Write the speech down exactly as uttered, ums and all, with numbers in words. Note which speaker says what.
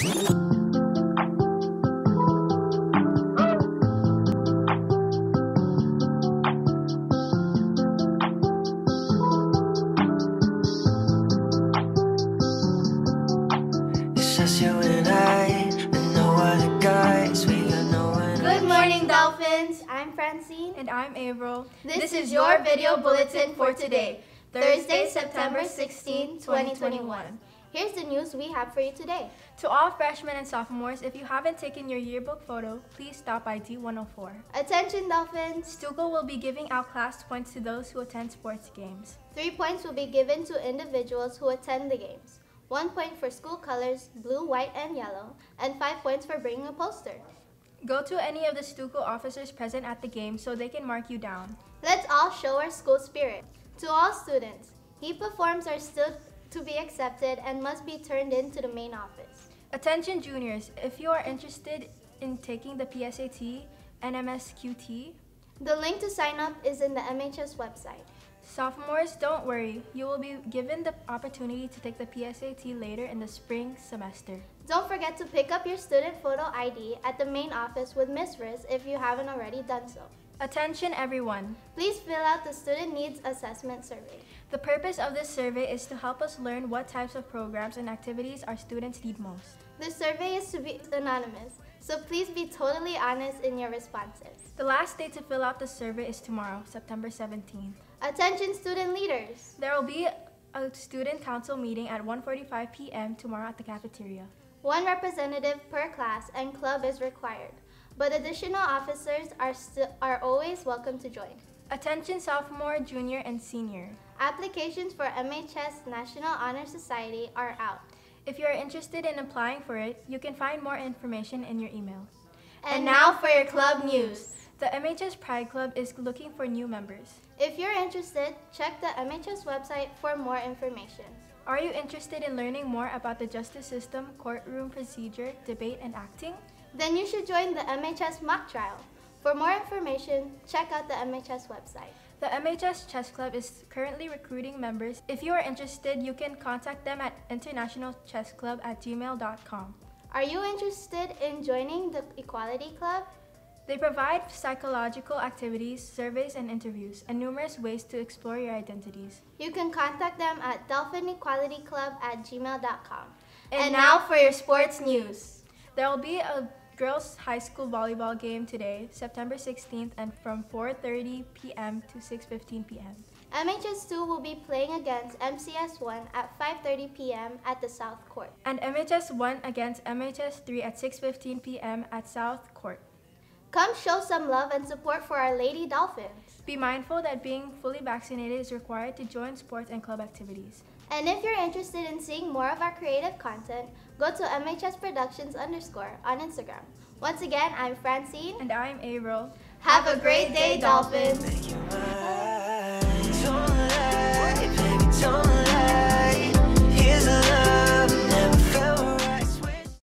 Speaker 1: And I'm April.
Speaker 2: This, this is your video bulletin for today, Thursday, September sixteenth, twenty twenty-one. Here's the news we have for you today.
Speaker 1: To all freshmen and sophomores, if you haven't taken your yearbook photo, please stop by D one oh four.
Speaker 2: Attention Dolphins!
Speaker 1: Stuco will be giving out class points to those who attend sports games.
Speaker 2: Three points will be given to individuals who attend the games. One point for school colors, blue, white, and yellow, and five points for bringing a poster.
Speaker 1: Go to any of the Stuco officers present at the game so they can mark you down.
Speaker 2: Let's all show our school spirit. To all students, HEPA forms are still to be accepted and must be turned in to the main office.
Speaker 1: Attention juniors, if you are interested in taking the P S A T and M S Q T,
Speaker 2: the link to sign up is in the M H S website.
Speaker 1: Sophomores, don't worry. You will be given the opportunity to take the P S A T later in the spring semester.
Speaker 2: Don't forget to pick up your student photo I D at the main office with Miz Riz if you haven't already done so.
Speaker 1: Attention everyone.
Speaker 2: Please fill out the Student Needs Assessment Survey.
Speaker 1: The purpose of this survey is to help us learn what types of programs and activities our students need most.
Speaker 2: The survey is to be anonymous, so please be totally honest in your responses.
Speaker 1: The last day to fill out the survey is tomorrow, September seventeenth.
Speaker 2: Attention student leaders!
Speaker 1: There will be a student council meeting at one forty-five p m tomorrow at the cafeteria.
Speaker 2: One representative per class and club is required, but additional officers are, are always welcome to join.
Speaker 1: Attention sophomore, junior, and senior.
Speaker 2: Applications for M H S National Honor Society are out.
Speaker 1: If you are interested in applying for it, you can find more information in your email.
Speaker 2: And, and now for your club news.
Speaker 1: The M H S Pride Club is looking for new members.
Speaker 2: If you're interested, check the M H S website for more information.
Speaker 1: Are you interested in learning more about the justice system, courtroom procedure, debate, and acting?
Speaker 2: Then you should join the M H S mock trial. For more information, check out the M H S website.
Speaker 1: The M H S Chess Club is currently recruiting members. If you are interested, you can contact them at international chess club at gmail dot com.
Speaker 2: Are you interested in joining the Equality Club?
Speaker 1: They provide psychological activities, surveys, and interviews, and numerous ways to explore your identities.
Speaker 2: You can contact them at dolphin equality club at gmail dot com.
Speaker 1: And, and now for your sports news. There will be a girls' high school volleyball game today, September sixteenth, and from four thirty p m to six fifteen p m
Speaker 2: M H S two will be playing against M C S one at five thirty p m at the South Court.
Speaker 1: And M H S one against M H S three at six fifteen p m at South Court.
Speaker 2: Come show some love and support for our Lady Dolphins.
Speaker 1: Be mindful that being fully vaccinated is required to join sports and club activities.
Speaker 2: And if you're interested in seeing more of our creative content, go to M H S Productions underscore on Instagram. Once again, I'm Francine.
Speaker 1: And I'm April.
Speaker 2: Have a great day, Dolphins!